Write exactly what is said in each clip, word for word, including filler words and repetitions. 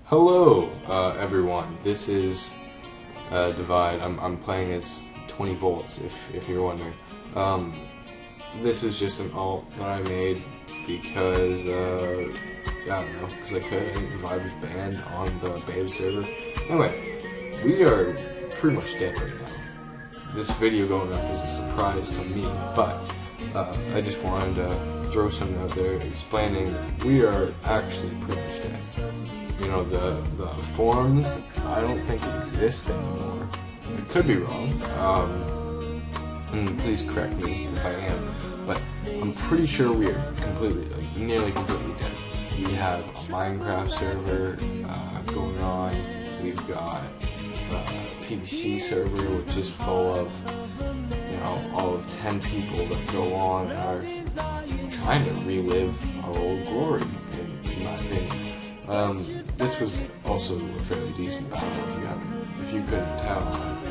Hello, uh, everyone. This is uh, Divide. I'm I'm playing as twenty volts, if if you're wondering. Um, this is just an alt that I made because uh, I don't know, because I could. I think Divide was banned on the beta server. Anyway, we are pretty much dead right now. This video going up is a surprise to me, but uh, I just wanted to throw something out there explaining we are actually pretty much dead. You know, the, the forums, I don't think exist anymore. I could be wrong, um, and please correct me if I am, but I'm pretty sure we are completely, like, nearly completely dead. We have a Minecraft server uh, going on, we've got a P V C server which is full of, you know, all of ten people that go on are trying to relive our old glory, in, in my opinion. Um, this was also a fairly decent battle, if you haven't, if you couldn't tell.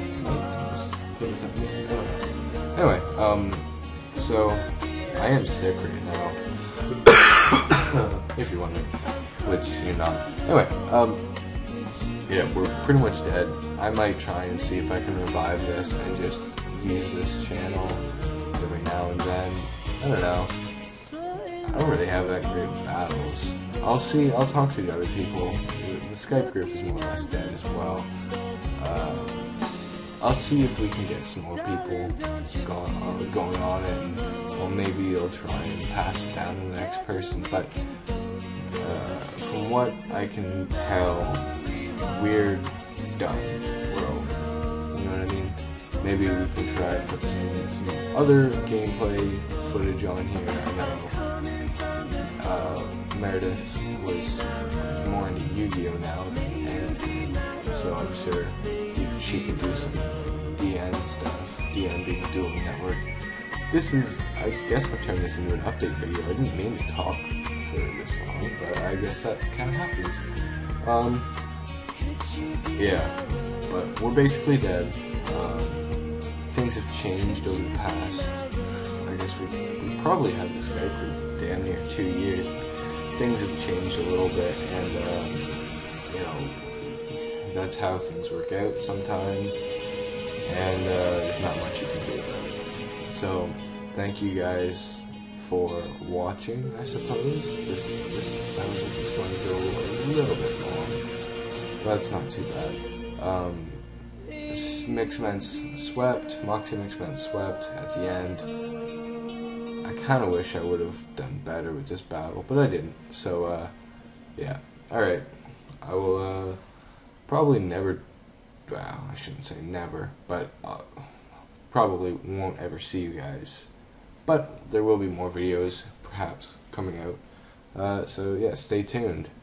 Anyway, um, so I am sick right now, if you're wondering, which you're not. Anyway, um, yeah, we're pretty much dead. I might try and see if I can revive this and just use this channel every now and then. I don't know. I don't really have that great battles. I'll see, I'll talk to the other people. The Skype group is more or less dead as well. Uh, I'll see if we can get some more people going on, going on and well, maybe they'll try and pass it down to the next person. But uh, from what I can tell, we're done. We're over. You know what I mean? Maybe we can try and put some, some other gameplay footage on here. I know uh, Meredith was more into Yu-Gi-Oh now than anything, so I'm sure she could do some D N stuff. D N being Dual Network. This is, I guess I'm turning this into an update video. I didn't mean to talk for this long, but I guess that kind of happens. Um, yeah, but we're basically dead. Um, things have changed over the past, I guess we we probably had this Skype group damn near two years. Things have changed a little bit, and um, you know, that's how things work out sometimes, and uh, there's not much you can do about it. So, thank you guys for watching, I suppose. This, this sounds like it's going to go a little bit long. That's not too bad. Um, Mixmen swept, Moxie Mixmen swept at the end. I kind of wish I would have done better with this battle, but I didn't. So, uh, yeah. Alright. I will, uh, probably never, well, I shouldn't say never, but uh, probably won't ever see you guys. But there will be more videos, perhaps, coming out. Uh, so, yeah, stay tuned.